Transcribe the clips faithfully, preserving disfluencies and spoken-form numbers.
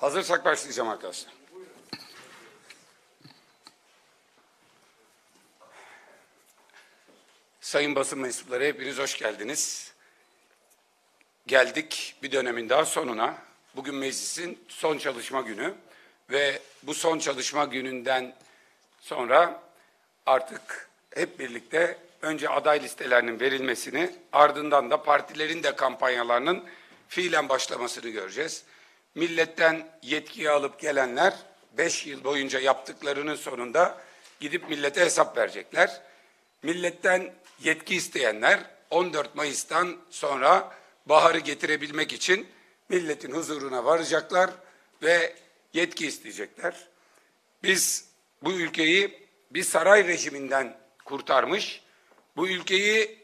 Hazırsak başlayacağım arkadaşlar. Sayın basın mensupları, hepiniz hoş geldiniz. Geldik bir dönemin daha sonuna. Bugün meclisin son çalışma günü ve bu son çalışma gününden sonra artık hep birlikte önce aday listelerinin verilmesini, ardından da partilerin de kampanyalarının fiilen başlamasını göreceğiz. Milletten yetkiyi alıp gelenler beş yıl boyunca yaptıklarının sonunda gidip millete hesap verecekler. Milletten yetki isteyenler on dört Mayıs'tan sonra baharı getirebilmek için milletin huzuruna varacaklar ve yetki isteyecekler. Biz bu ülkeyi bir saray rejiminden kurtarmış, bu ülkeyi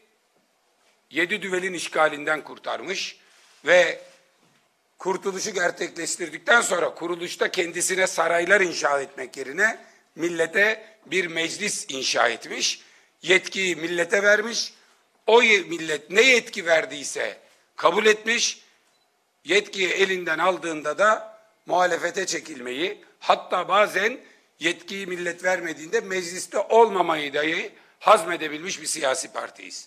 yedi düvelin işgalinden kurtarmış ve kurtuluşu gerçekleştirdikten sonra kuruluşta kendisine saraylar inşa etmek yerine millete bir meclis inşa etmiş, yetkiyi millete vermiş, o millet ne yetki verdiyse kabul etmiş, yetkiyi elinden aldığında da muhalefete çekilmeyi, hatta bazen yetkiyi millet vermediğinde mecliste olmamayı dahi hazmedebilmiş bir siyasi partiyiz.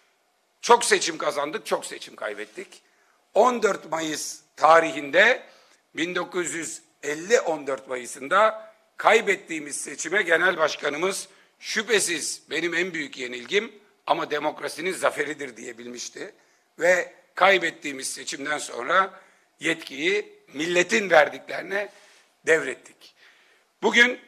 Çok seçim kazandık, çok seçim kaybettik. on dört Mayıs tarihinde bin dokuz yüz elli on dört Mayıs'ında kaybettiğimiz seçime genel başkanımız şüphesiz benim en büyük yenilgim ama demokrasinin zaferidir diyebilmişti. Ve kaybettiğimiz seçimden sonra yetkiyi milletin verdiklerine devrettik. Bugün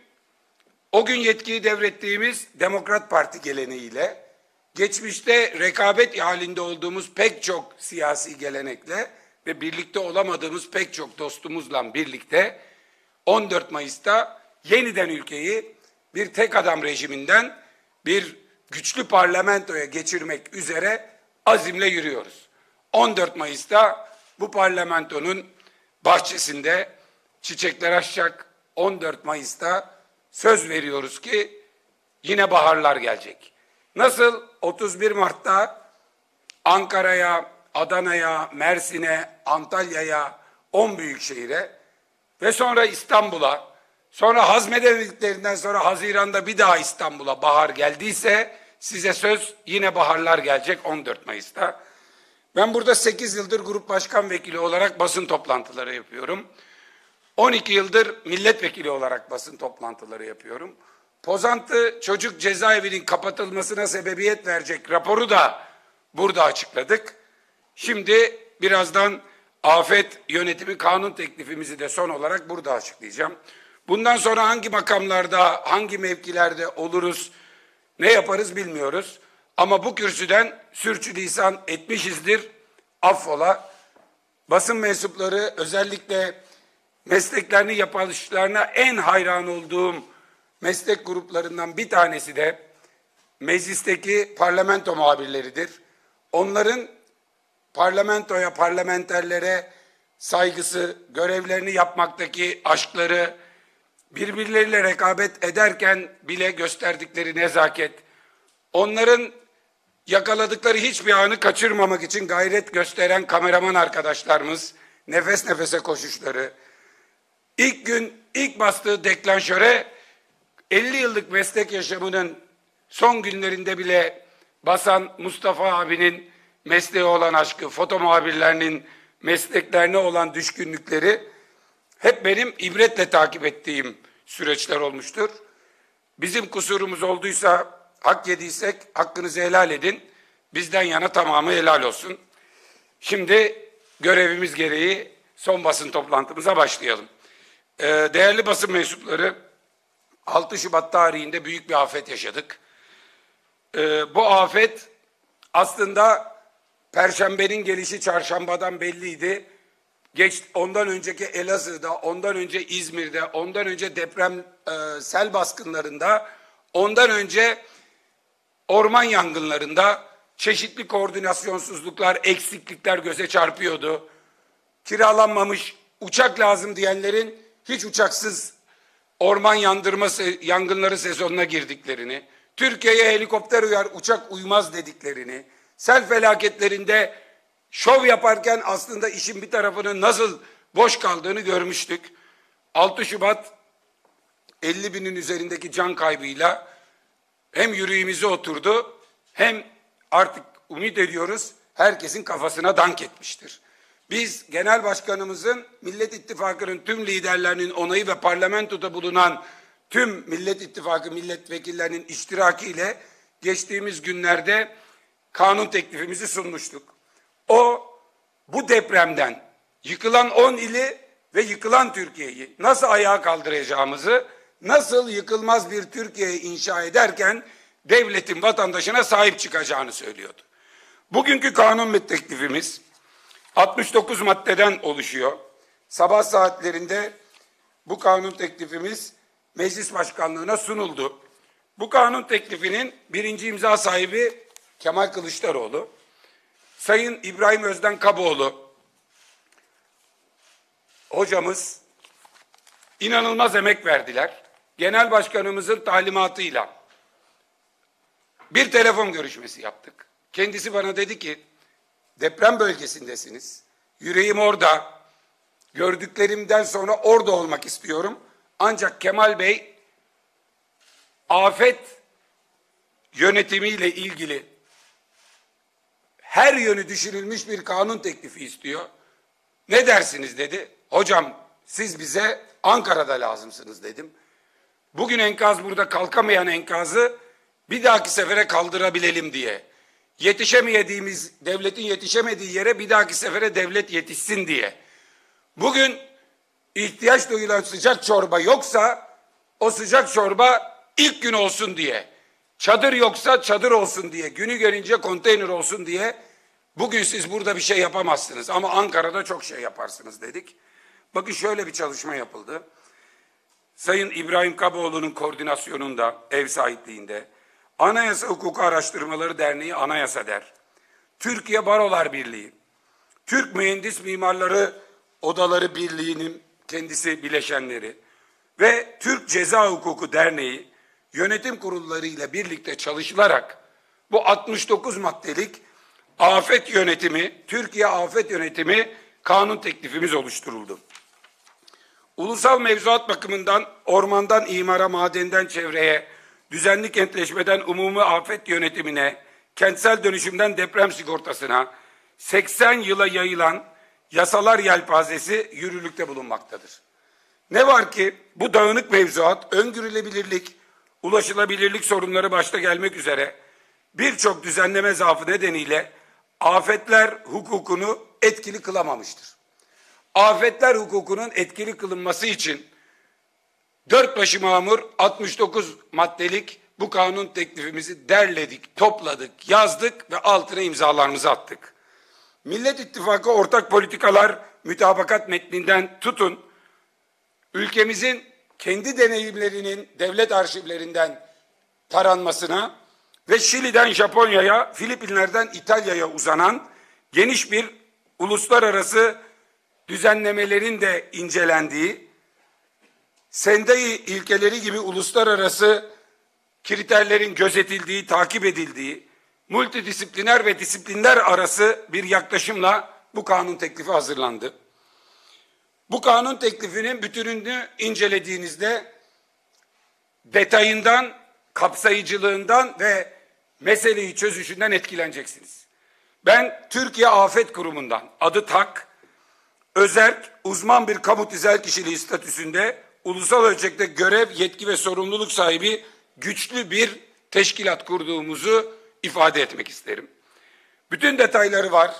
o gün yetkiyi devrettiğimiz Demokrat Parti geleneğiyle, geçmişte rekabet halinde olduğumuz pek çok siyasi gelenekle ve birlikte olamadığımız pek çok dostumuzla birlikte on dört Mayıs'ta yeniden ülkeyi bir tek adam rejiminden bir güçlü parlamentoya geçirmek üzere azimle yürüyoruz. on dört Mayıs'ta bu parlamentonun bahçesinde çiçekler açacak. on dört Mayıs'ta söz veriyoruz ki yine baharlar gelecek. Nasıl otuz bir Mart'ta Ankara'ya, Adana'ya, Mersin'e, Antalya'ya, on büyük şehire ve sonra İstanbul'a, sonra hazmedemediklerinden sonra Haziran'da bir daha İstanbul'a bahar geldiyse size söz yine baharlar gelecek on dört Mayıs'ta. Ben burada sekiz yıldır grup başkan vekili olarak basın toplantıları yapıyorum. on iki yıldır milletvekili olarak basın toplantıları yapıyorum. Pozantı çocuk cezaevinin kapatılmasına sebebiyet verecek raporu da burada açıkladık. Şimdi birazdan afet yönetimi kanun teklifimizi de son olarak burada açıklayacağım. Bundan sonra hangi makamlarda, hangi mevkilerde oluruz, ne yaparız bilmiyoruz. Ama bu kürsüden sürçülisan etmişizdir, affola. Basın mensupları, özellikle mesleklerini yapışlarına en hayran olduğum meslek gruplarından bir tanesi de meclisteki parlamento muhabirleridir. Onların parlamentoya, parlamenterlere saygısı, görevlerini yapmaktaki aşkları, birbirleriyle rekabet ederken bile gösterdikleri nezaket, onların yakaladıkları hiçbir anı kaçırmamak için gayret gösteren kameraman arkadaşlarımız, nefes nefese koşuşları, ilk gün ilk bastığı deklanşöre elli yıllık meslek yaşamının son günlerinde bile basan Mustafa abinin mesleğe olan aşkı, foto muhabirlerinin mesleklerine olan düşkünlükleri hep benim ibretle takip ettiğim süreçler olmuştur. Bizim kusurumuz olduysa, hak yediysek hakkınızı helal edin. Bizden yana tamamı helal olsun. Şimdi görevimiz gereği son basın toplantımıza başlayalım. Ee, değerli basın mensupları, altı Şubat tarihinde büyük bir afet yaşadık. Ee, bu afet aslında Perşembenin gelişi çarşambadan belliydi. Geç, ondan önceki Elazığ'da, ondan önce İzmir'de, ondan önce deprem e, sel baskınlarında, ondan önce orman yangınlarında çeşitli koordinasyonsuzluklar, eksiklikler göze çarpıyordu. Kiralanmamış uçak lazım diyenlerin hiç uçaksız orman yandırma yangınları sezonuna girdiklerini, Türkiye'ye helikopter uyar, uçak uymaz dediklerini, sel felaketlerinde şov yaparken aslında işin bir tarafını nasıl boş kaldığını görmüştük. altı Şubat elli binin üzerindeki can kaybıyla hem yüreğimize oturdu hem artık umut ediyoruz herkesin kafasına dank etmiştir. Biz genel başkanımızın, Millet İttifakı'nın tüm liderlerinin onayı ve parlamentoda bulunan tüm Millet İttifakı milletvekillerinin iştirakiyle geçtiğimiz günlerde kanun teklifimizi sunmuştuk. O bu depremden yıkılan on ili ve yıkılan Türkiye'yi nasıl ayağa kaldıracağımızı, nasıl yıkılmaz bir Türkiye inşa ederken devletin vatandaşına sahip çıkacağını söylüyordu. Bugünkü kanun teklifimiz altmış dokuz maddeden oluşuyor. Sabah saatlerinde bu kanun teklifimiz meclis başkanlığına sunuldu. Bu kanun teklifinin birinci imza sahibi Kemal Kılıçdaroğlu, Sayın İbrahim Özden Kaboğlu hocamız inanılmaz emek verdiler. Genel başkanımızın talimatıyla bir telefon görüşmesi yaptık. Kendisi bana dedi ki, deprem bölgesindesiniz. Yüreğim orada. Gördüklerimden sonra orada olmak istiyorum. Ancak Kemal Bey afet yönetimiyle ilgili her yönü düşünülmüş bir kanun teklifi istiyor. Ne dersiniz dedi. Hocam siz bize Ankara'da lazımsınız dedim. Bugün enkaz burada kalkamayan enkazı bir dahaki sefere kaldırabilelim diye. Yetişemediğimiz, devletin yetişemediği yere bir dahaki sefere devlet yetişsin diye. Bugün ihtiyaç duyulan sıcak çorba yoksa o sıcak çorba ilk gün olsun diye. Çadır yoksa çadır olsun diye. Günü gelince konteyner olsun diye. Bugün siz burada bir şey yapamazsınız ama Ankara'da çok şey yaparsınız dedik. Bakın şöyle bir çalışma yapıldı. Sayın İbrahim Kaboğlu'nun koordinasyonunda, ev sahipliğinde Anayasa Hukuku Araştırmaları Derneği Anayasa Der, Türkiye Barolar Birliği, Türk Mühendis Mimarları Odaları Birliği'nin kendisi bileşenleri ve Türk Ceza Hukuku Derneği yönetim kurullarıyla birlikte çalışılarak bu altmış dokuz maddelik afet yönetimi, Türkiye afet yönetimi kanun teklifimiz oluşturuldu. Ulusal mevzuat bakımından ormandan imara, madenden çevreye, düzenli kentleşmeden umumi afet yönetimine, kentsel dönüşümden deprem sigortasına seksen yıla yayılan yasalar yelpazesi yürürlükte bulunmaktadır. Ne var ki bu dağınık mevzuat, öngörülebilirlik, ulaşılabilirlik sorunları başta gelmek üzere birçok düzenleme zaafı nedeniyle afetler hukukunu etkili kılamamıştır. Afetler hukukunun etkili kılınması için dört başı mamur altmış dokuz maddelik bu kanun teklifimizi derledik, topladık, yazdık ve altına imzalarımızı attık. Millet İttifakı ortak politikalar mütabakat metninden tutun, ülkemizin kendi deneyimlerinin devlet arşivlerinden taranmasına ve Şili'den Japonya'ya, Filipinler'den İtalya'ya uzanan geniş bir uluslararası düzenlemelerin de incelendiği, Sendai ilkeleri gibi uluslararası kriterlerin gözetildiği, takip edildiği, multidisipliner ve disiplinler arası bir yaklaşımla bu kanun teklifi hazırlandı. Bu kanun teklifinin bütününü incelediğinizde detayından, kapsayıcılığından ve meseleyi çözüşünden etkileneceksiniz. Ben Türkiye Afet Kurumu'ndan, adı TAK, özerk, uzman bir kamu tüzel kişiliği statüsünde ulusal ölçekte görev, yetki ve sorumluluk sahibi güçlü bir teşkilat kurduğumuzu ifade etmek isterim. Bütün detayları var.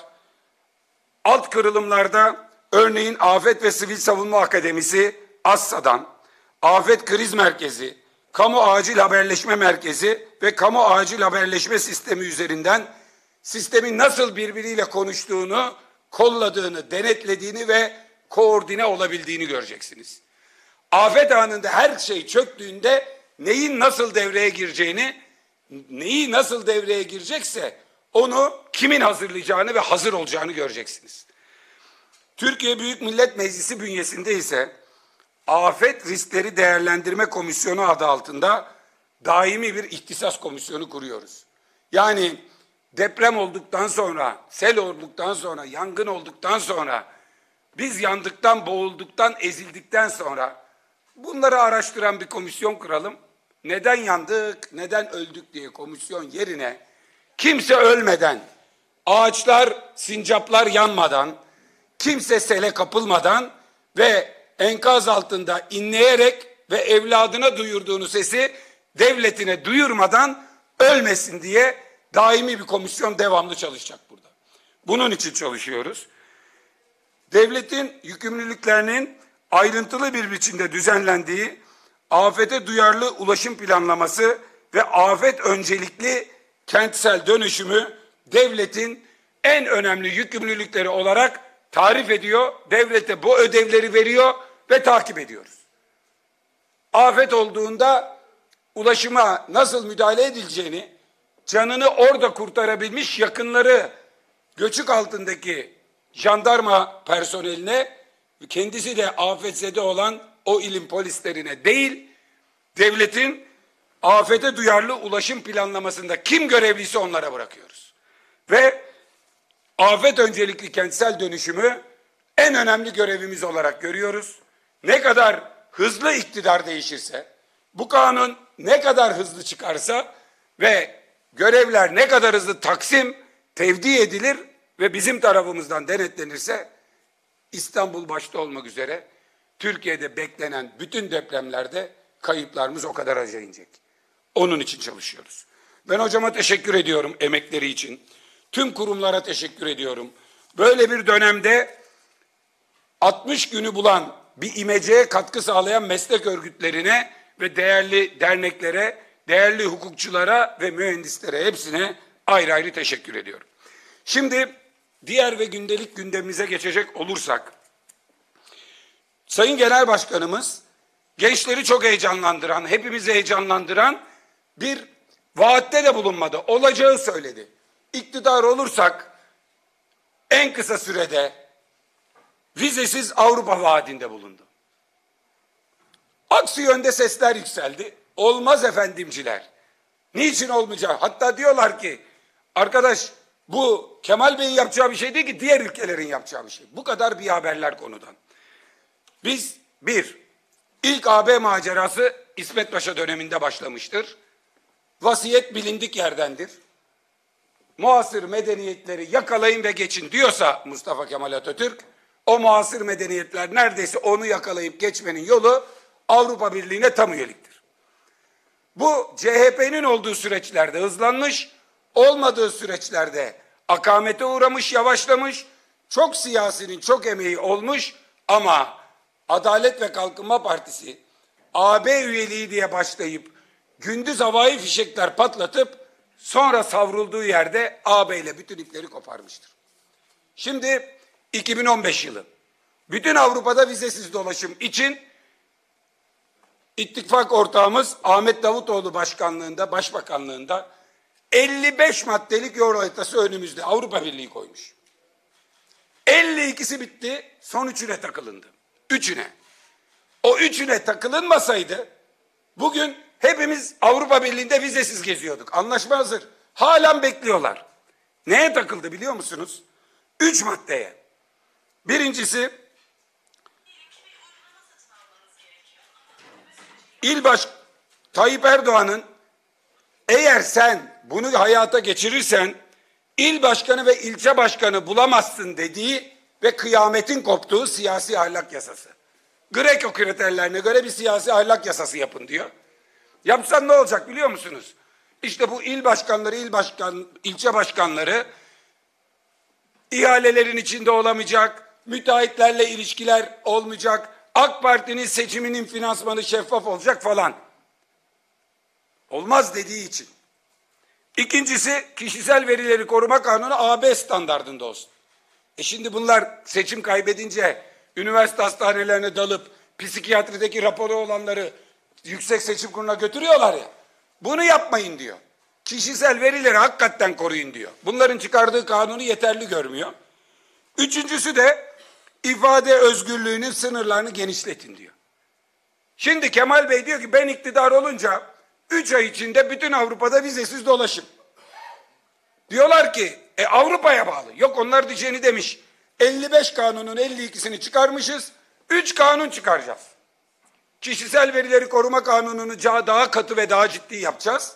Alt kırılımlarda örneğin Afet ve Sivil Savunma Akademisi ASSA'dan, Afet Kriz Merkezi, Kamu Acil Haberleşme Merkezi ve Kamu Acil Haberleşme Sistemi üzerinden sistemin nasıl birbiriyle konuştuğunu, kolladığını, denetlediğini ve koordine olabildiğini göreceksiniz. Afet anında her şey çöktüğünde neyin nasıl devreye gireceğini, neyi nasıl devreye girecekse onu kimin hazırlayacağını ve hazır olacağını göreceksiniz. Türkiye Büyük Millet Meclisi bünyesinde ise Afet Riskleri Değerlendirme Komisyonu adı altında daimi bir ihtisas komisyonu kuruyoruz. Yani deprem olduktan sonra, sel olduktan sonra, yangın olduktan sonra biz yandıktan, boğulduktan, ezildikten sonra bunları araştıran bir komisyon kuralım. Neden yandık, neden öldük diye komisyon yerine kimse ölmeden, ağaçlar, sincaplar yanmadan, kimse sele kapılmadan ve enkaz altında inleyerek ve evladına duyurduğunu sesi devletine duyurmadan ölmesin diye daimi bir komisyon devamlı çalışacak burada. Bunun için çalışıyoruz. Devletin yükümlülüklerinin ayrıntılı bir biçimde düzenlendiği afete duyarlı ulaşım planlaması ve afet öncelikli kentsel dönüşümü devletin en önemli yükümlülükleri olarak tarif ediyor. Devlete bu ödevleri veriyor ve takip ediyoruz. Afet olduğunda ulaşıma nasıl müdahale edileceğini, canını orada kurtarabilmiş yakınları göçük altındaki jandarma personeline, kendisi de afetzede olan o ilin polislerine değil, devletin afete duyarlı ulaşım planlamasında kim görevliyse onlara bırakıyoruz. Ve afet öncelikli kentsel dönüşümü en önemli görevimiz olarak görüyoruz. Ne kadar hızlı iktidar değişirse, bu kanun ne kadar hızlı çıkarsa ve görevler ne kadar hızlı taksim, tevdi edilir ve bizim tarafımızdan denetlenirse, İstanbul başta olmak üzere Türkiye'de beklenen bütün depremlerde kayıplarımız o kadar aza inecek. Onun için çalışıyoruz. Ben hocama teşekkür ediyorum emekleri için. Tüm kurumlara teşekkür ediyorum. Böyle bir dönemde altmış günü bulan bir imeceye katkı sağlayan meslek örgütlerine ve değerli derneklere, değerli hukukçulara ve mühendislere hepsine ayrı ayrı teşekkür ediyorum. Şimdi diğer ve gündelik gündemimize geçecek olursak, Sayın Genel Başkanımız gençleri çok heyecanlandıran, hepimizi heyecanlandıran bir vaatte de bulunmadı. Olacağı söyledi. İktidar olursak en kısa sürede vizesiz Avrupa vaadinde bulundu. Aksi yönde sesler yükseldi. Olmaz efendimciler. Niçin olmayacak? Hatta diyorlar ki arkadaş bu Kemal Bey'in yapacağı bir şey değil ki, diğer ülkelerin yapacağı bir şey. Bu kadar bir haberler konudan. Biz bir, ilk A B macerası İsmet Paşa döneminde başlamıştır. Vasiyet bilindik yerdendir. Muasır medeniyetleri yakalayın ve geçin diyorsa Mustafa Kemal Atatürk, o muasır medeniyetler neredeyse onu yakalayıp geçmenin yolu Avrupa Birliği'ne tam üyeliktir. Bu C H P'nin olduğu süreçlerde hızlanmış, olmadığı süreçlerde akamete uğramış, yavaşlamış, çok siyasinin çok emeği olmuş ama Adalet ve Kalkınma Partisi A B üyeliği diye başlayıp gündüz havai fişekler patlatıp sonra savrulduğu yerde A B ile bütün ipleri koparmıştır. Şimdi iki bin on beş yılı. Bütün Avrupa'da vizesiz dolaşım için ittifak ortağımız Ahmet Davutoğlu başkanlığında, başbakanlığında elli beş maddelik yol haritası önümüzde Avrupa Birliği koymuş. elli ikisi bitti, son üçüne takılındı. Üçüne. O üçüne takılınmasaydı bugün hepimiz Avrupa Birliği'nde vizesiz geziyorduk. Anlaşma hazır. Halen bekliyorlar. Neye takıldı biliyor musunuz? Üç maddeye. Birincisi, İl Baş Tayyip Erdoğan'ın eğer sen bunu hayata geçirirsen il başkanı ve ilçe başkanı bulamazsın dediği ve kıyametin koptuğu siyasi ahlak yasası. Greco kriterlerine göre bir siyasi ahlak yasası yapın diyor. Yapsan ne olacak biliyor musunuz? İşte bu il başkanları, il başkan, ilçe başkanları ihalelerin içinde olamayacak, müteahhitlerle ilişkiler olmayacak, AK Parti'nin seçiminin finansmanı şeffaf olacak falan. Olmaz dediği için. İkincisi, kişisel verileri koruma kanunu A B standardında olsun. E şimdi bunlar seçim kaybedince üniversite hastanelerine dalıp psikiyatrideki raporu olanları Yüksek Seçim Kurulu'na götürüyorlar ya. Bunu yapmayın diyor. Kişisel verileri hakikaten koruyun diyor. Bunların çıkardığı kanunu yeterli görmüyor. Üçüncüsü de ifade özgürlüğünün sınırlarını genişletin diyor. Şimdi Kemal Bey diyor ki ben iktidar olunca üç ay içinde bütün Avrupa'da vizesiz dolaşım. Diyorlar ki e, Avrupa'ya bağlı. Yok onlar diyeceğini demiş. elli beş kanunun elli ikisini çıkarmışız. üç kanun çıkaracağız. Kişisel verileri koruma kanununu daha katı ve daha ciddi yapacağız.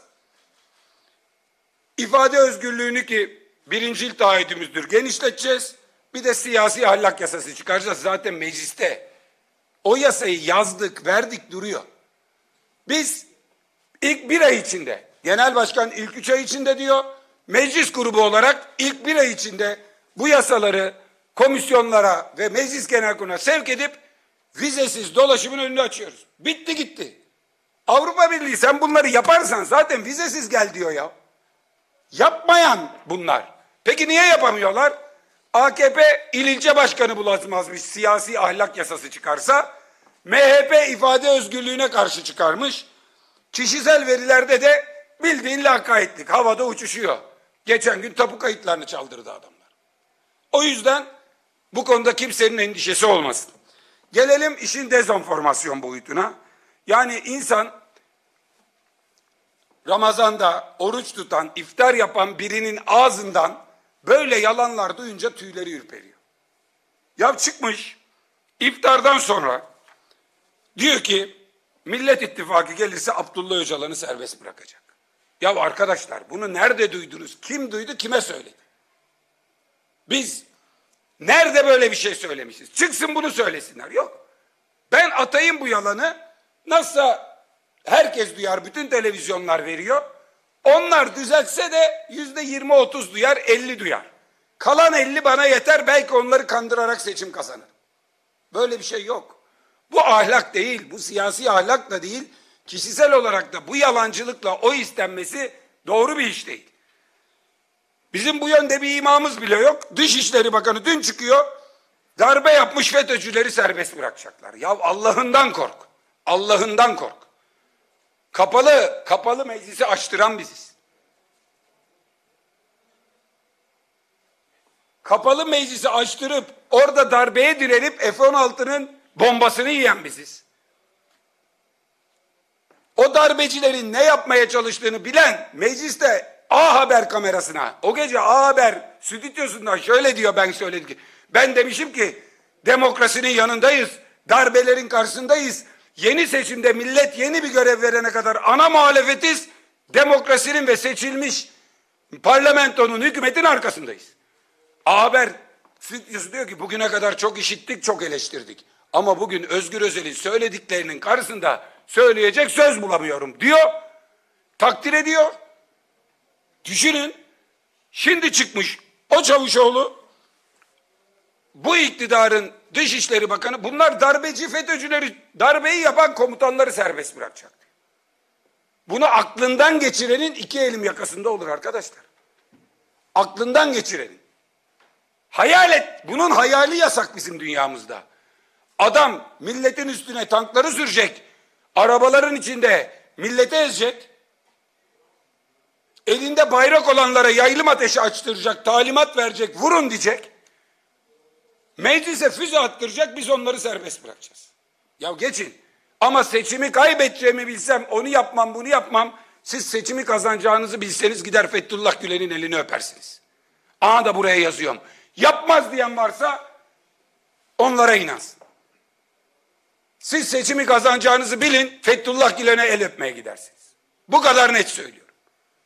İfade özgürlüğünü ki birincil taahhüdümüzdür genişleteceğiz. Bir de siyasi ahlak yasası çıkaracağız. Zaten mecliste o yasayı yazdık, verdik duruyor. Biz ilk bir ay içinde, genel başkan ilk üç ay içinde diyor, meclis grubu olarak ilk bir ay içinde bu yasaları komisyonlara ve meclis genel kuruluna sevk edip vizesiz dolaşımın önünü açıyoruz. Bitti gitti. Avrupa Birliği sen bunları yaparsan zaten vizesiz gel diyor ya. Yapmayan bunlar. Peki niye yapamıyorlar? A K P il ilçe başkanı bulamazmış siyasi ahlak yasası çıkarsa, M H P ifade özgürlüğüne karşı çıkarmış, kişisel verilerde de bildiğin lakaytlık, havada uçuşuyor. Geçen gün tapu kayıtlarını çaldırdı adamlar. O yüzden bu konuda kimsenin endişesi olmasın. Gelelim işin dezenformasyon boyutuna. Yani insan Ramazan'da oruç tutan, iftar yapan birinin ağzından böyle yalanlar duyunca tüyleri ürperiyor. Ya çıkmış iftardan sonra diyor ki Millet İttifakı gelirse Abdullah Öcalan'ı serbest bırakacak. Ya arkadaşlar bunu nerede duydunuz? Kim duydu, kime söyledi? Biz nerede böyle bir şey söylemişiz? Çıksın bunu söylesinler. Yok. Ben atayım bu yalanı. Nasılsa herkes duyar, bütün televizyonlar veriyor. Onlar düzeltse de yüzde yirmi otuz duyar, elli duyar. Kalan elli bana yeter, belki onları kandırarak seçim kazanır. Böyle bir şey yok. Bu ahlak değil, bu siyasi ahlak da değil, kişisel olarak da bu yalancılıkla o istenmesi doğru bir iş değil. Bizim bu yönde bir imamımız bile yok. Dışişleri Bakanı dün çıkıyor, darbe yapmış FETÖ'cüleri serbest bırakacaklar. Ya Allah'ından kork, Allah'ından kork. Kapalı, kapalı meclisi açtıran biziz. Kapalı meclisi açtırıp orada darbeye direnip F on altının bombasını yiyen biziz. O darbecilerin ne yapmaya çalıştığını bilen mecliste A Haber kamerasına, o gece A Haber stüdyosundan şöyle diyor, ben söyledim ki, ben demişim ki demokrasinin yanındayız, darbelerin karşısındayız. Yeni seçimde millet yeni bir görev verene kadar ana muhalefetiz, demokrasinin ve seçilmiş parlamentonun, hükümetin arkasındayız. A Haber stüdyosu diyor ki bugüne kadar çok işittik, çok eleştirdik. Ama bugün Özgür Özel'in söylediklerinin karşısında söyleyecek söz bulamıyorum diyor. Takdir ediyor. Düşünün, şimdi çıkmış o Çavuşoğlu, bu iktidarın Dışişleri Bakanı, bunlar darbeci FETÖ'cüleri, darbeyi yapan komutanları serbest bırakacak. Bunu aklından geçirenin iki elim yakasında olur arkadaşlar. Aklından geçirenin. Hayal et, bunun hayali yasak bizim dünyamızda. Adam milletin üstüne tankları sürecek, arabaların içinde milleti ezecek, elinde bayrak olanlara yaylım ateşi açtıracak, talimat verecek, vurun diyecek, meclise füze attıracak, biz onları serbest bırakacağız. Ya geçin, ama seçimi kaybedeceğimi bilsem onu yapmam, bunu yapmam, siz seçimi kazanacağınızı bilseniz gider Fethullah Gülen'in elini öpersiniz. Aha da buraya yazıyorum. Yapmaz diyen varsa onlara inansın. Siz seçimi kazanacağınızı bilin, Fethullah Gülen'e el öpmeye gidersiniz. Bu kadar net söylüyorum.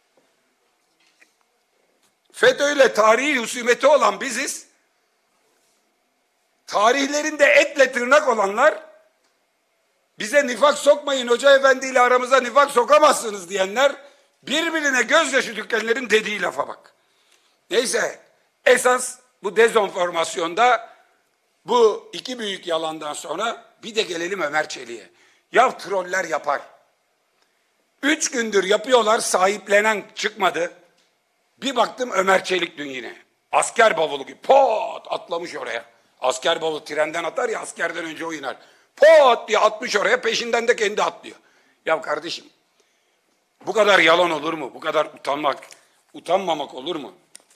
FETÖ'yle tarihi husumeti olan biziz. Tarihlerinde etle tırnak olanlar, bize nifak sokmayın, Hoca Efendi ile aramıza nifak sokamazsınız diyenler, birbirine gözyaşı dökenlerin dediği lafa bak. Neyse, esas bu dezenformasyonda bu iki büyük yalandan sonra bir de gelelim Ömer Çelik'e. Ya troller yapar. Üç gündür yapıyorlar, sahiplenen çıkmadı. Bir baktım Ömer Çelik dün yine. Asker bavulu gibi pot atlamış oraya. Asker bavulu trenden atar ya, askerden önce o iner. Pot diye atmış oraya, peşinden de kendi atlıyor. Ya kardeşim, bu kadar yalan olur mu? Bu kadar utanmak, utanmamak olur mu?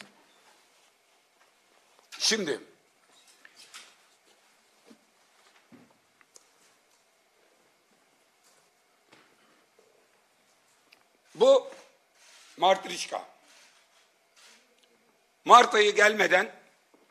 Şimdi bu Martırişka. Mart ayı gelmeden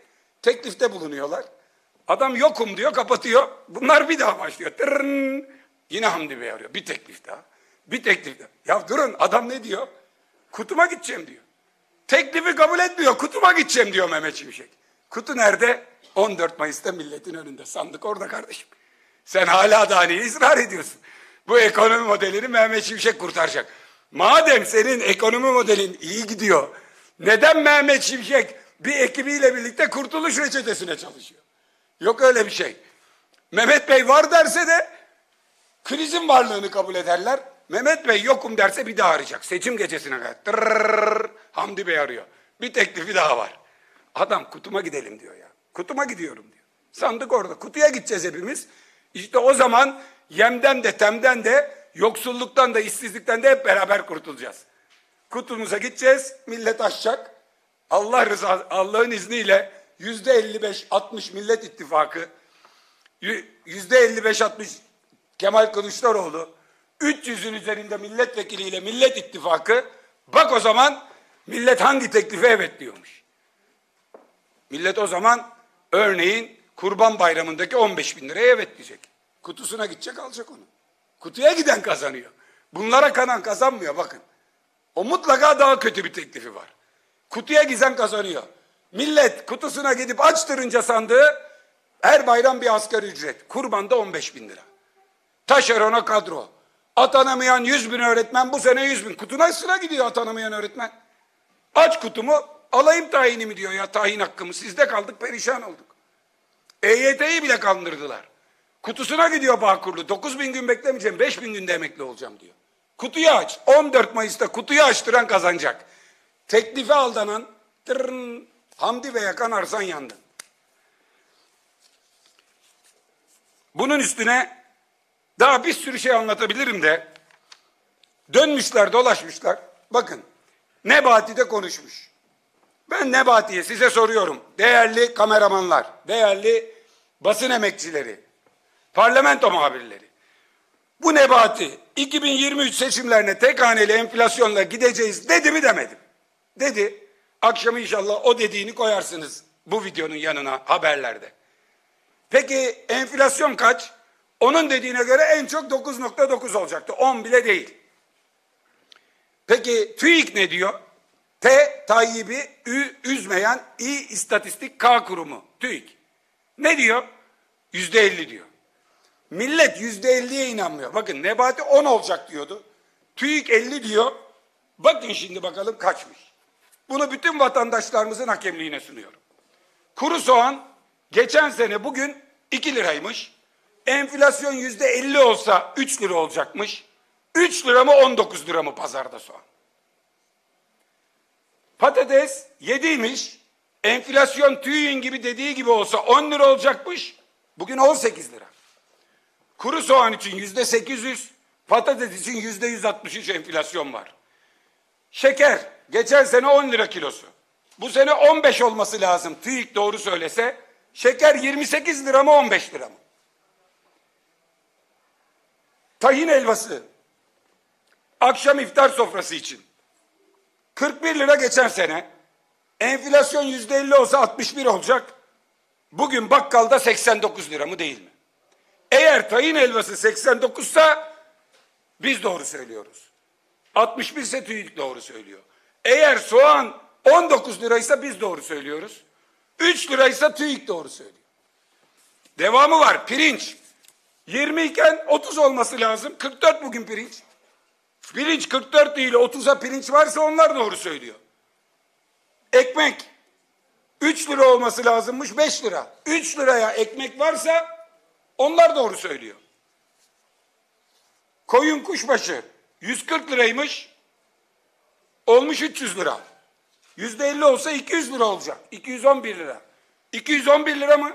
teklifte bulunuyorlar. Adam yokum diyor, kapatıyor. Bunlar bir daha başlıyor. Tırrrn. Yine Hamdi Bey arıyor. Bir teklif daha. Bir teklif daha. Ya durun, adam ne diyor? Kutuma gideceğim diyor. Teklifi kabul etmiyor. Kutuma gideceğim diyor Mehmet Şimşek. Kutu nerede? on dört Mayıs'ta milletin önünde. Sandık orada kardeşim. Sen hala daha niye ısrar ediyorsun? Bu ekonomi modelini Mehmet Şimşek kurtaracak. Madem senin ekonomi modelin iyi gidiyor, neden Mehmet Şimşek bir ekibiyle birlikte kurtuluş reçetesine çalışıyor? Yok öyle bir şey. Mehmet Bey var derse de krizin varlığını kabul ederler. Mehmet Bey yokum derse bir daha arayacak. Seçim gecesine kadar. Tırrrr, Hamdi Bey arıyor. Bir teklifi daha var. Adam kutuma gidelim diyor ya. Kutuma gidiyorum diyor. Sandık orada. Kutuya gideceğiz hepimiz. İşte o zaman yemden de temden de yoksulluktan da işsizlikten de hep beraber kurtulacağız. Kutumuza gideceğiz. Millet açacak. Allah rızası, Allah'ın izniyle yüzde elli beş altmış Millet İttifakı, yüzde elli beş altmış Kemal Kılıçdaroğlu, üç yüzün üzerinde milletvekiliyle Millet İttifakı, bak o zaman millet hangi teklife evet diyormuş. Millet o zaman örneğin Kurban Bayramı'ndaki on beş bin liraya evet diyecek. Kutusuna gidecek alacak onu. Kutuya giden kazanıyor. Bunlara kanan kazanmıyor bakın. O mutlaka daha kötü bir teklifi var. Kutuya giden kazanıyor. Millet kutusuna gidip açtırınca sandığı her bayram bir asgari ücret. Kurbanda on beş bin lira. Taşerona kadro. Atanamayan yüz bin öğretmen bu sene yüz bin. Kutuna sıra gidiyor atanamayan öğretmen. Aç kutumu alayım tayinimi diyor ya, tayin hakkımı. Sizde kaldık, perişan olduk. E Y T'yi bile kandırdılar. Kutusuna gidiyor Bağkurlu. dokuz bin gün beklemeyeceğim, beş bin günde emekli olacağım diyor. Kutuyu aç. on dört Mayıs'ta kutuyu açtıran kazanacak. Teklife aldanan tırın, Hamdi Bey'e kanarsan yandın. Bunun üstüne daha bir sürü şey anlatabilirim de dönmüşler dolaşmışlar. Bakın Nebati de konuşmuş. Ben Nebati'ye size soruyorum. Değerli kameramanlar, değerli basın emekçileri, parlamento muhabirleri. Bu Nebati iki bin yirmi üç seçimlerine tek haneli enflasyonla gideceğiz dedi mi demedi mi? Dedi. Akşam inşallah o dediğini koyarsınız bu videonun yanına haberlerde. Peki enflasyon kaç? Onun dediğine göre en çok dokuz nokta dokuz olacaktı. on bile değil. Peki TÜİK ne diyor? T, Tayyip'i Ü, üzmeyen İ, istatistik K kurumu. TÜİK. Ne diyor? Yüzde elli diyor. Millet yüzde elliye inanmıyor. Bakın Nebati on olacak diyordu. TÜİK elli diyor. Bakın şimdi bakalım kaçmış. Bunu bütün vatandaşlarımızın hakemliğine sunuyorum. Kuru soğan geçen sene bugün iki liraymış. Enflasyon yüzde elli olsa üç lira olacakmış. üç lira mı on dokuz lira mı pazarda soğan? Patates yediymiş. Enflasyon TÜİK'in gibi dediği gibi olsa on lira olacakmış. Bugün on sekiz lira. Kuru soğan için yüzde sekiz yüz, patates için yüzde yüz altmış üç enflasyon var. Şeker geçen sene on lira kilosu. Bu sene on beş olması lazım TÜİK doğru söylese. Şeker yirmi sekiz lira mı on beş lira mı? Tahin helvası akşam iftar sofrası için kırk bir lira geçen sene. Enflasyon yüzde elli olsa altmış bir olacak. Bugün bakkalda seksen dokuz lira mı değil mi? Eğer tahin helvası seksen dokuzsa biz doğru söylüyoruz. altmış bir ise TÜİK doğru söylüyor. Eğer soğan on dokuz liraysa biz doğru söylüyoruz. üç liraysa TÜİK doğru söylüyor. Devamı var. Pirinç yirmi iken otuz olması lazım. kırk dört bugün pirinç. Pirinç kırk dört değil, otuza pirinç varsa onlar doğru söylüyor. Ekmek üç lira olması lazımmış, beş lira. üç liraya ekmek varsa onlar doğru söylüyor. Koyun kuşbaşı yüz kırk liraymış, olmuş üç yüz lira. yüzde elli olsa iki yüz lira olacak. iki yüz on bir lira. iki yüz on bir lira mı?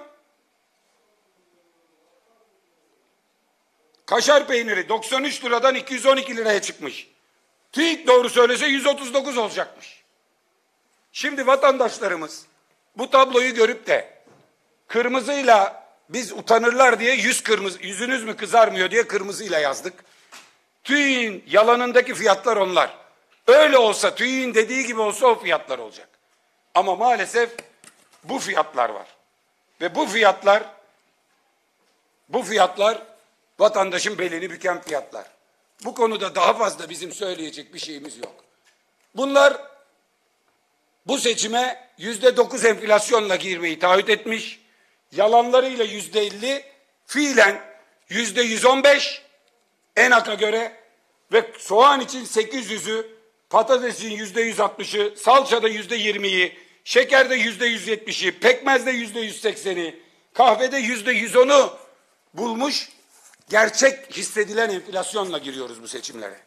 Kaşar peyniri doksan üç liradan iki yüz on iki liraya çıkmış. TÜİK doğru söylese yüz otuz dokuz olacakmış. Şimdi vatandaşlarımız bu tabloyu görüp de kırmızıyla biz utanırlar diye yüz kırmızı, yüzünüz mü kızarmıyor diye kırmızıyla yazdık. TÜİK'in yalanındaki fiyatlar onlar. Öyle olsa TÜİK'in dediği gibi olsa o fiyatlar olacak. Ama maalesef bu fiyatlar var. Ve bu fiyatlar bu fiyatlar vatandaşın belini büken fiyatlar. Bu konuda daha fazla bizim söyleyecek bir şeyimiz yok. Bunlar bu seçime yüzde dokuz enflasyonla girmeyi taahhüt etmiş. Yalanlarıyla yüzde elli, fiilen yüzde yüz on beş ENAK'a göre ve soğan için sekiz yüzü, patatesin yüzde yüz altmışı, salçada yüzde yirmiyi, şekerde yüzde yüz yetmişi, pekmezde yüzde yüz sekseni, kahvede yüzde yüz onu bulmuş. Gerçek hissedilen enflasyonla giriyoruz bu seçimlere.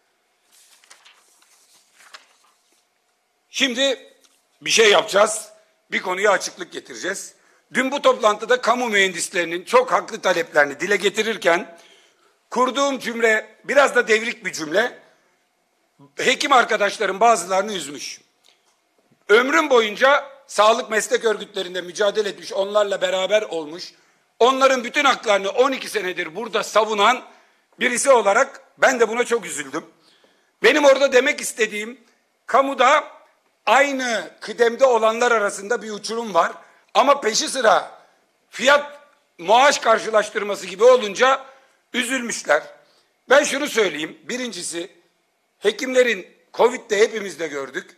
Şimdi bir şey yapacağız. Bir konuya açıklık getireceğiz. Dün bu toplantıda kamu mühendislerinin çok haklı taleplerini dile getirirken kurduğum cümle biraz da devrik bir cümle. Hekim arkadaşlarım bazılarını üzmüş. Ömrüm boyunca sağlık meslek örgütlerinde mücadele etmiş, onlarla beraber olmuş. Onların bütün haklarını on iki senedir burada savunan birisi olarak ben de buna çok üzüldüm. Benim orada demek istediğim, kamuda aynı kıdemde olanlar arasında bir uçurum var. Ama peşi sıra fiyat maaş karşılaştırması gibi olunca üzülmüşler. Ben şunu söyleyeyim. Birincisi, hekimlerin Covid'de hepimiz de gördük.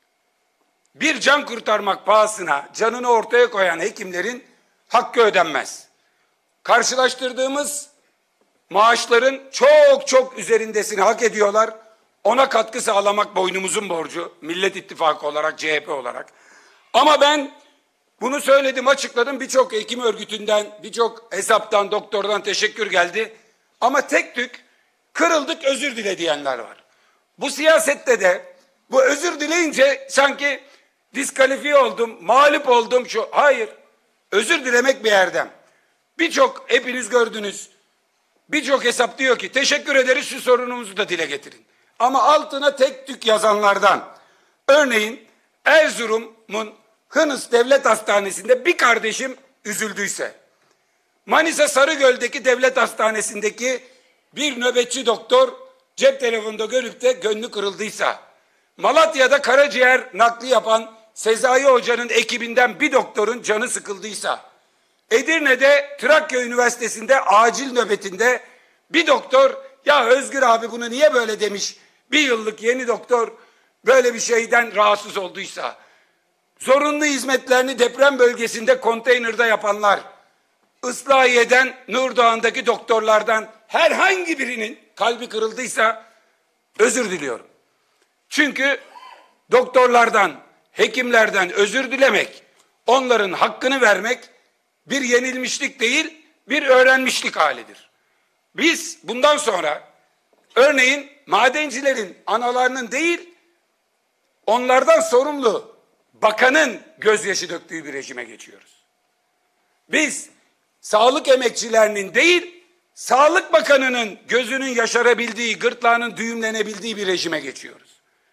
Bir can kurtarmak pahasına canını ortaya koyan hekimlerin hakkı ödenmez. Karşılaştırdığımız maaşların çok çok üzerindesini hak ediyorlar. Ona katkı sağlamak boynumuzun borcu. Millet İttifakı olarak, C H P olarak. Ama ben bunu söyledim, açıkladım. Birçok hekim örgütünden, birçok hesaptan, doktordan teşekkür geldi. Ama tek tük kırıldık, özür dile diyenler var. Bu siyasette de bu özür dileyince sanki diskalifiye oldum, mağlup oldum. Şu hayır, özür dilemek bir erdem. Birçok, hepiniz gördünüz, birçok hesap diyor ki teşekkür ederiz, şu sorunumuzu da dile getirin. Ama altına tek tük yazanlardan, örneğin Erzurum'un Hınıs Devlet Hastanesi'nde bir kardeşim üzüldüyse, Manisa Sarıgöl'deki devlet hastanesindeki bir nöbetçi doktor cep telefonunda görüp de gönlü kırıldıysa, Malatya'da karaciğer nakli yapan Sezai Hoca'nın ekibinden bir doktorun canı sıkıldıysa, Edirne'de Trakya Üniversitesi'nde acil nöbetinde bir doktor, ya Özgür abi bunu niye böyle demiş, bir yıllık yeni doktor böyle bir şeyden rahatsız olduysa, zorunlu hizmetlerini deprem bölgesinde konteynerde yapanlar, Islahiye'den Nurdağ'ındaki doktorlardan herhangi birinin kalbi kırıldıysa özür diliyorum. Çünkü doktorlardan, hekimlerden özür dilemek, onların hakkını vermek bir yenilmişlik değil, bir öğrenmişlik halidir. Biz bundan sonra örneğin madencilerin analarının değil, onlardan sorumlu bakanın gözyaşı döktüğü bir rejime geçiyoruz. Biz sağlık emekçilerinin değil, Sağlık Bakanı'nın gözünün yaşarabildiği, gırtlağının düğümlenebildiği bir rejime geçiyoruz.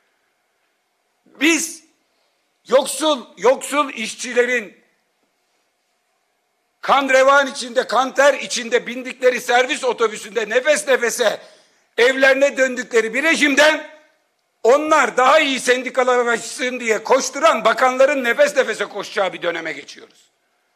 Biz yoksul, yoksul işçilerin kan revan içinde, kan ter içinde bindikleri servis otobüsünde nefes nefese evlerine döndükleri bir rejimden, onlar daha iyi sendikalaşsın diye koşturan bakanların nefes nefese koşacağı bir döneme geçiyoruz.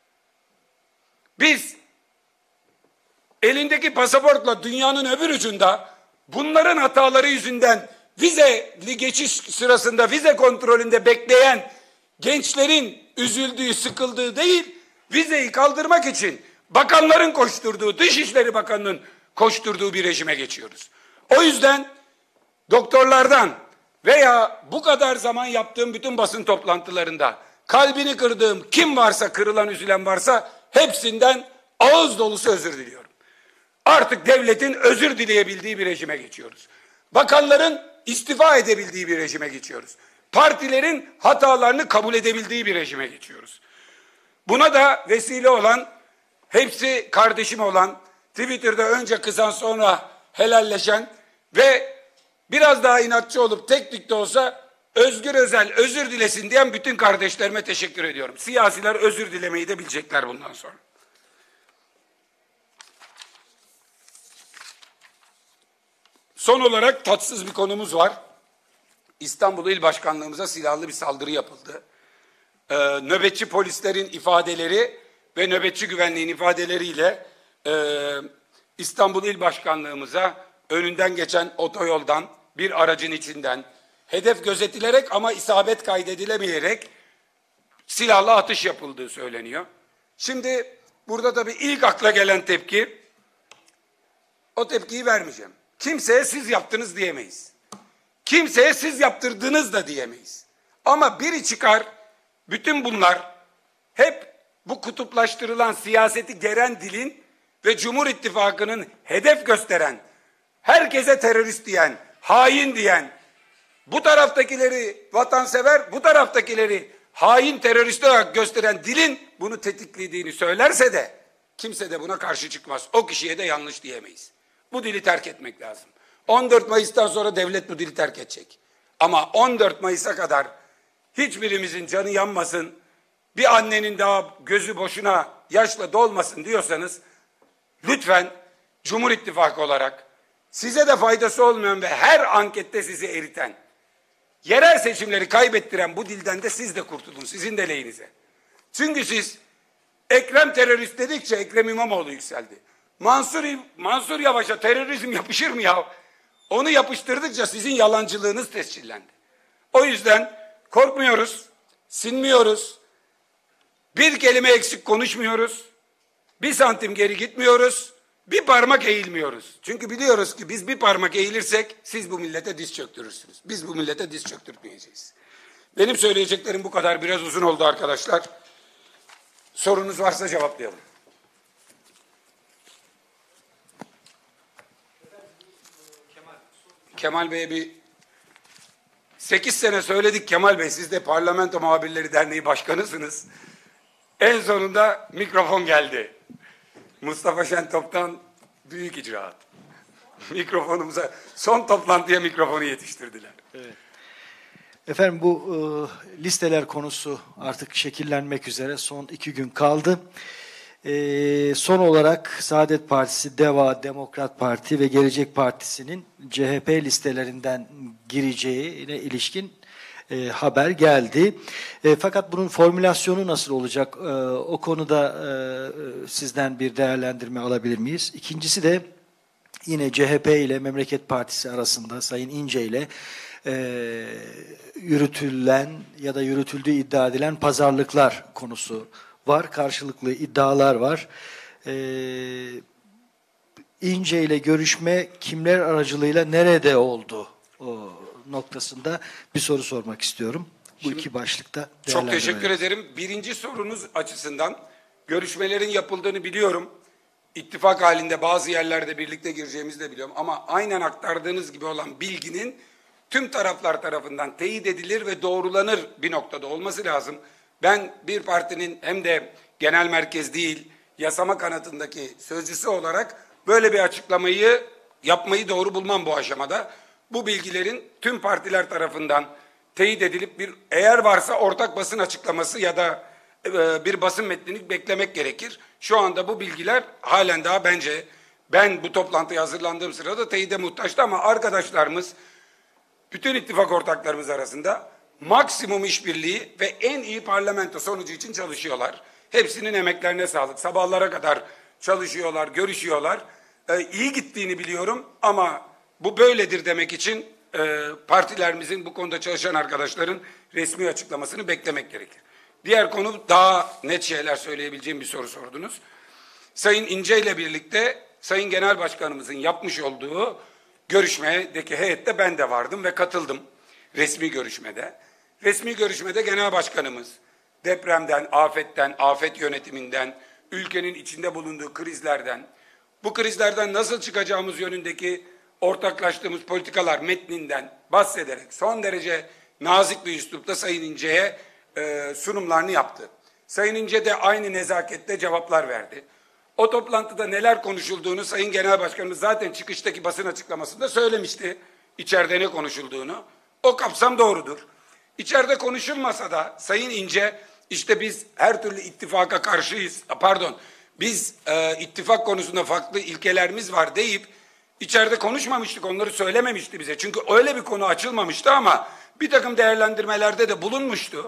Biz elindeki pasaportla dünyanın öbür ucunda bunların hataları yüzünden vizeli geçiş sırasında vize kontrolünde bekleyen gençlerin üzüldüğü, sıkıldığı değil, vizeyi kaldırmak için bakanların koşturduğu, Dışişleri Bakanı'nın koşturduğu bir rejime geçiyoruz. O yüzden doktorlardan veya bu kadar zaman yaptığım bütün basın toplantılarında kalbini kırdığım kim varsa, kırılan, üzülen varsa hepsinden ağız dolusu özür diliyorum. Artık devletin özür dileyebildiği bir rejime geçiyoruz. Bakanların istifa edebildiği bir rejime geçiyoruz. Partilerin hatalarını kabul edebildiği bir rejime geçiyoruz. Buna da vesile olan, hepsi kardeşim olan, Twitter'da önce kızan sonra helalleşen ve biraz daha inatçı olup tek tek de olsa Özgür Özel özür dilesin diyen bütün kardeşlerime teşekkür ediyorum. Siyasiler özür dilemeyi de bilecekler bundan sonra. Son olarak tatsız bir konumuz var. İstanbul İl Başkanlığımıza silahlı bir saldırı yapıldı. Ee, nöbetçi polislerin ifadeleri ve nöbetçi güvenliğin ifadeleriyle e, İstanbul İl Başkanlığımıza önünden geçen otoyoldan bir aracın içinden hedef gözetilerek ama isabet kaydedilemeyerek silahlı atış yapıldığı söyleniyor. Şimdi burada tabii ilk akla gelen tepki, o tepkiyi vermeyeceğim. Kimseye siz yaptınız diyemeyiz. Kimseye siz yaptırdınız da diyemeyiz. Ama biri çıkar, bütün bunlar hep bu kutuplaştırılan siyaseti geren dilin ve Cumhur İttifakı'nın hedef gösteren, herkese terörist diyen, hain diyen, bu taraftakileri vatansever, bu taraftakileri hain terörist olarak gösteren dilin bunu tetiklediğini söylerse de kimse de buna karşı çıkmaz. O kişiye de yanlış diyemeyiz. Bu dili terk etmek lazım. on dört Mayıs'tan sonra devlet bu dili terk edecek. Ama on dört Mayıs'a kadar hiçbirimizin canı yanmasın, bir annenin daha gözü boşuna yaşla dolmasın diyorsanız lütfen Cumhur İttifakı olarak size de faydası olmayan ve her ankette sizi eriten, yerel seçimleri kaybettiren bu dilden de siz de kurtulun, sizin de lehinize. Çünkü siz Ekrem terörist dedikçe Ekrem İmamoğlu yükseldi. Mansur, Mansur Yavaş'a terörizm yapışır mı ya? Onu yapıştırdıkça sizin yalancılığınız tescillendi. O yüzden korkmuyoruz, sinmiyoruz, bir kelime eksik konuşmuyoruz, bir santim geri gitmiyoruz, bir parmak eğilmiyoruz. Çünkü biliyoruz ki biz bir parmak eğilirsek siz bu millete diz çöktürürsünüz. Biz bu millete diz çöktürtmeyeceğiz. Benim söyleyeceklerim bu kadar. Biraz uzun oldu arkadaşlar. Sorunuz varsa cevaplayalım. Kemal Bey'e bir sekiz sene söyledik. Kemal Bey, siz de Parlamento Muhabirleri Derneği Başkanısınız. En sonunda mikrofon geldi. Mustafa Şentop'tan büyük icraat. Mikrofonumuza, son toplantıya mikrofonu yetiştirdiler. Evet. Efendim, bu e, listeler konusu artık şekillenmek üzere, son iki gün kaldı. E, son olarak Saadet Partisi, DEVA, Demokrat Parti ve Gelecek Partisi'nin C H P listelerinden gireceğine ilişkin e, haber geldi. E, fakat bunun formülasyonu nasıl olacak? E, o konuda e, sizden bir değerlendirme alabilir miyiz? İkincisi de yine C H P ile Memleket Partisi arasında Sayın İnce ile e, yürütülen ya da yürütüldüğü iddia edilen pazarlıklar konusu var. Karşılıklı iddialar var. E, İnce ile görüşme kimler aracılığıyla nerede oldu o noktasında bir soru sormak istiyorum. Bu Şimdi, iki başlıkta. Çok teşekkür ederim. Birinci sorunuz açısından görüşmelerin yapıldığını biliyorum. İttifak halinde bazı yerlerde birlikte gireceğimizi de biliyorum. Ama aynen aktardığınız gibi olan bilginin tüm taraflar tarafından teyit edilir ve doğrulanır bir noktada olması lazım. Ben bir partinin hem de genel merkez değil, yasama kanatındaki sözcüsü olarak böyle bir açıklamayı yapmayı doğru bulmam bu aşamada. Bu bilgilerin tüm partiler tarafından teyit edilip bir, eğer varsa ortak basın açıklaması ya da e, bir basın metnini beklemek gerekir. Şu anda bu bilgiler halen daha bence, ben bu toplantıya hazırlandığım sırada teyide muhtaçtı ama arkadaşlarımız, bütün ittifak ortaklarımız arasında maksimum işbirliği ve en iyi parlamento sonucu için çalışıyorlar. Hepsinin emeklerine sağlık. Sabahlara kadar çalışıyorlar, görüşüyorlar. Ee, iyi gittiğini biliyorum ama bu böyledir demek için e, partilerimizin, bu konuda çalışan arkadaşların resmi açıklamasını beklemek gerekir. Diğer konu, daha net şeyler söyleyebileceğim bir soru sordunuz. Sayın İnce ile birlikte Sayın Genel Başkanımızın yapmış olduğu görüşmedeki heyette ben de vardım ve katıldım resmi görüşmede. Resmi görüşmede Genel Başkanımız depremden, afetten, afet yönetiminden, ülkenin içinde bulunduğu krizlerden, bu krizlerden nasıl çıkacağımız yönündeki ortaklaştığımız politikalar metninden bahsederek son derece nazik bir üslupta Sayın İnce'ye e, sunumlarını yaptı. Sayın İnce de aynı nezakette cevaplar verdi. O toplantıda neler konuşulduğunu Sayın Genel Başkanımız zaten çıkıştaki basın açıklamasında söylemişti. İçeride ne konuşulduğunu. O kapsam doğrudur. İçeride konuşulmasa da Sayın İnce, işte biz her türlü ittifaka karşıyız, pardon, biz e, ittifak konusunda farklı ilkelerimiz var deyip içeride konuşmamıştık, onları söylememişti bize. Çünkü öyle bir konu açılmamıştı ama bir takım değerlendirmelerde de bulunmuştu.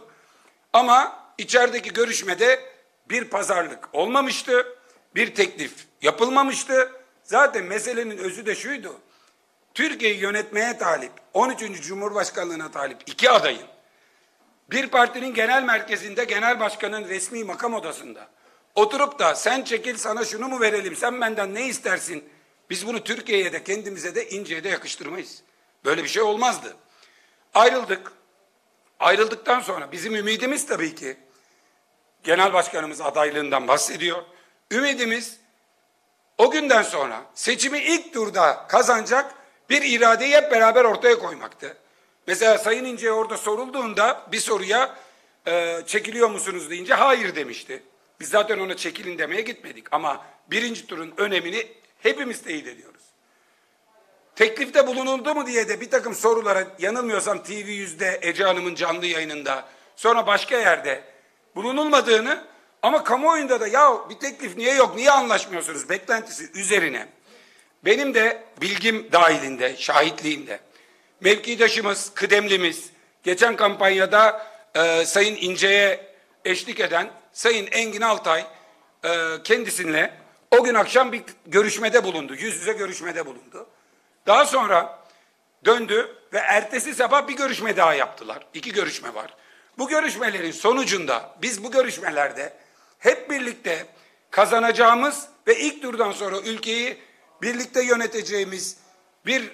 Ama içerideki görüşmede bir pazarlık olmamıştı, bir teklif yapılmamıştı. Zaten meselenin özü de şuydu: Türkiye'yi yönetmeye talip, on üçüncü Cumhurbaşkanlığına talip iki adayın bir partinin genel merkezinde genel başkanın resmi makam odasında oturup da sen çekil sana şunu mu verelim, sen benden ne istersin? Biz bunu Türkiye'ye de kendimize de İnce'ye de yakıştırmayız. Böyle bir şey olmazdı. Ayrıldık. Ayrıldıktan sonra bizim ümidimiz tabii ki genel başkanımız adaylığından bahsediyor. Ümidimiz o günden sonra seçimi ilk turda kazanacak bir iradeyi hep beraber ortaya koymaktı. Mesela Sayın İnce'ye orada sorulduğunda bir soruya e, çekiliyor musunuz deyince hayır demişti. Biz zaten ona çekilin demeye gitmedik ama birinci turun önemini hepimiz teyit ediyoruz. Teklifte bulunuldu mu diye de bir takım sorulara yanılmıyorsam T V yüzde Ece Hanım'ın canlı yayınında sonra başka yerde bulunulmadığını ama kamuoyunda da ya bir teklif niye yok, niye anlaşmıyorsunuz beklentisi üzerine benim de bilgim dahilinde, şahitliğimde mevkidaşımız, kıdemlimiz, geçen kampanyada e, Sayın İnce'ye eşlik eden Sayın Engin Altay e, kendisiyle o gün akşam bir görüşmede bulundu, yüz yüze görüşmede bulundu. Daha sonra döndü ve ertesi sabah bir görüşme daha yaptılar. İki görüşme var. Bu görüşmelerin sonucunda biz bu görüşmelerde hep birlikte kazanacağımız ve ilk turdan sonra ülkeyi birlikte yöneteceğimiz bir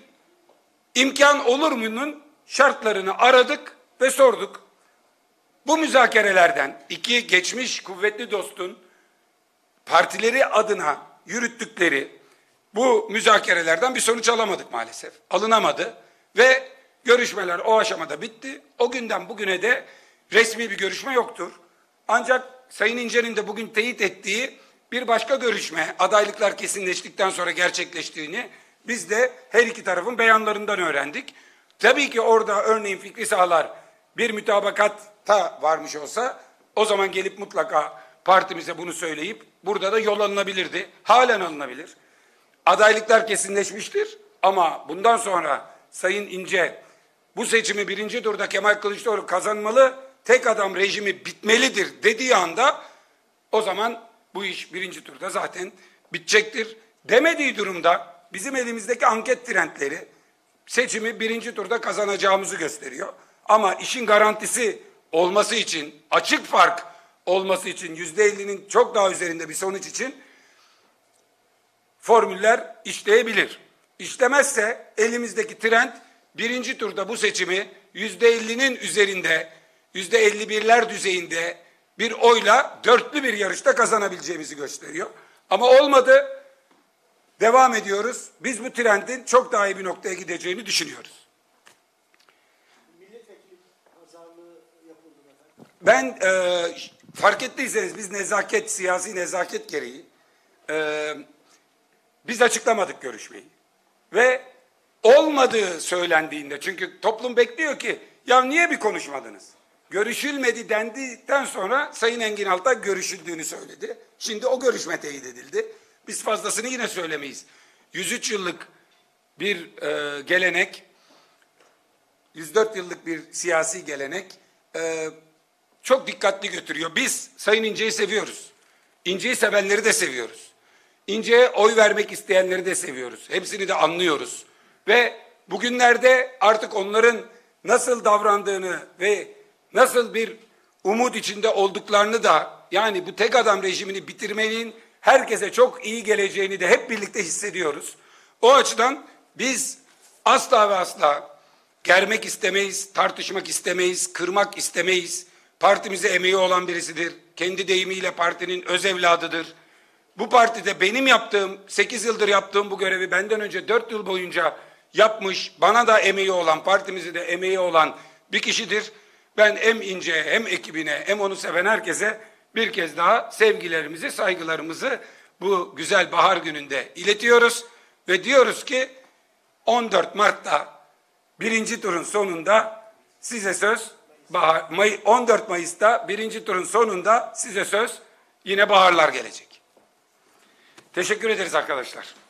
imkan olur mu'nun şartlarını aradık ve sorduk. Bu müzakerelerden iki geçmiş kuvvetli dostun partileri adına yürüttükleri bu müzakerelerden bir sonuç alamadık maalesef. Alınamadı ve görüşmeler o aşamada bitti. O günden bugüne de resmi bir görüşme yoktur. Ancak Sayın İnce'nin de bugün teyit ettiği bir başka görüşme adaylıklar kesinleştikten sonra gerçekleştiğini biz de her iki tarafın beyanlarından öğrendik. Tabii ki orada örneğin Fikri Sağlar bir mütabakatta varmış olsa o zaman gelip mutlaka partimize bunu söyleyip burada da yol alınabilirdi. Halen alınabilir. Adaylıklar kesinleşmiştir ama bundan sonra Sayın İnce bu seçimi birinci turda Kemal Kılıçdaroğlu kazanmalı, tek adam rejimi bitmelidir dediği anda o zaman bu iş birinci turda zaten bitecektir. Demediği durumda bizim elimizdeki anket trendleri seçimi birinci turda kazanacağımızı gösteriyor. Ama işin garantisi olması için, açık fark olması için, yüzde ellinin çok daha üzerinde bir sonuç için formüller işleyebilir. İşlemezse elimizdeki trend birinci turda bu seçimi yüzde ellinin üzerinde, yüzde elli birler düzeyinde bir oyla dörtlü bir yarışta kazanabileceğimizi gösteriyor. Ama olmadı. Devam ediyoruz. Biz bu trendin çok daha iyi bir noktaya gideceğini düşünüyoruz. Milletvekili pazarlığı yapıldı efendim. Ben e, fark ettiyseniz biz nezaket, siyasi nezaket gereği e, biz açıklamadık görüşmeyi. Ve olmadığı söylendiğinde çünkü toplum bekliyor ki ya niye bir konuşmadınız? Görüşülmedi dendikten sonra Sayın Engin Altay görüşüldüğünü söyledi. Şimdi o görüşme teyit edildi. Biz fazlasını yine söylemeyiz. yüz üç yıllık bir e, gelenek, yüz dört yıllık bir siyasi gelenek e, çok dikkatli götürüyor. Biz Sayın İnce'yi seviyoruz. İnce'yi sevenleri de seviyoruz. İnce'ye oy vermek isteyenleri de seviyoruz. Hepsini de anlıyoruz. Ve bugünlerde artık onların nasıl davrandığını ve nasıl bir umut içinde olduklarını da yani bu tek adam rejimini bitirmenin herkese çok iyi geleceğini de hep birlikte hissediyoruz. O açıdan biz asla ve asla germek istemeyiz, tartışmak istemeyiz, kırmak istemeyiz. Partimize emeği olan birisidir. Kendi deyimiyle partinin öz evladıdır. Bu partide benim yaptığım, sekiz yıldır yaptığım bu görevi benden önce dört yıl boyunca yapmış, bana da emeği olan, partimize de emeği olan bir kişidir. Ben hem İnce'ye hem ekibine hem onu seven herkese bir kez daha sevgilerimizi, saygılarımızı bu güzel bahar gününde iletiyoruz. Ve diyoruz ki on dört Mart'ta birinci turun sonunda size söz, bahar, May, on dört Mayıs'ta birinci turun sonunda size söz yine baharlar gelecek. Teşekkür ederiz arkadaşlar.